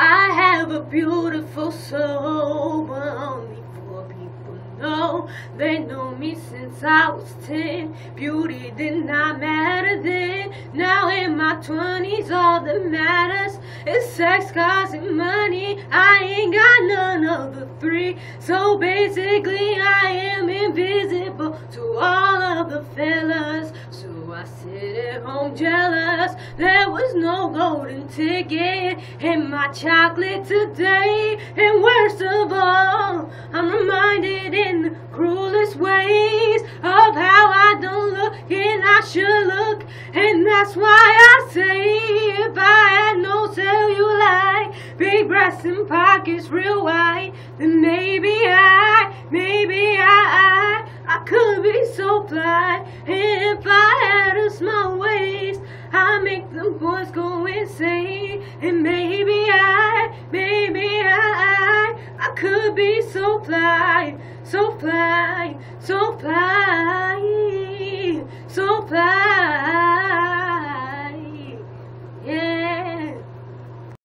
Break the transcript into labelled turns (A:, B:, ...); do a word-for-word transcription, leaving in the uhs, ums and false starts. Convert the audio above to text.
A: I have a beautiful soul, but only four people know. They know me since I was ten. Beauty did not matter then. Now in my twenties, all that matters is sex, cars, and money. I ain't got none of the three. So basically, I am invisible to all of the fellas. So I sit at home jealous. There was no golden ticket in my chocolate today. And worst of all, I'm reminded in the cruelest ways of how I don't look and I should look. And that's why I say, if I had no cellulite, big breasts and pockets real wide, then maybe I, maybe I, I, I could be so fly. And if I had a small waist, I'd make them boys go insane. And maybe I, maybe I, I, I could be so fly, so fly, so